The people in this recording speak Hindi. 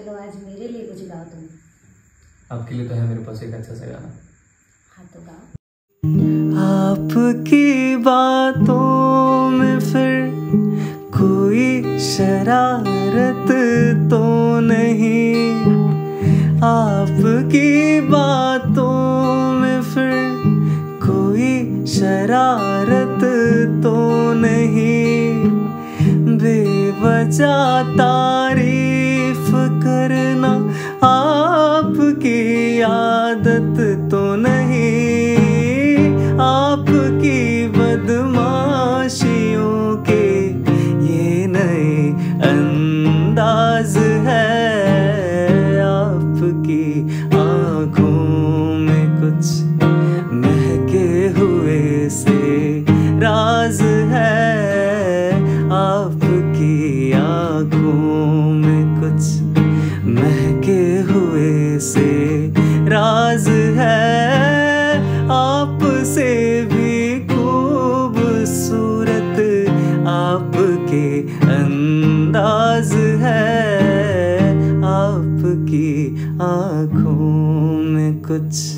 चलो आज मेरे लिए कुछ गाओ तुम। आपके लिए तो है मेरे पास एक अच्छा सा गाना। हाँ तो गाओ। आपकी बातों में फिर कोई शरारत तो नहीं, आपकी बातों में फिर कोई शरारत तो नहीं, बेवजह तारीफ करना आपकी आदत तो नहीं, आपकी बदमाशियों के ये नए अंदाज है, आपकी आँखों में कुछ महके हुए से राज है, आपकी आँखों में कुछ महके हुए से राज है, आपसे भी खूबसूरत आपके अंदाज है, आपकी आँखों में कुछ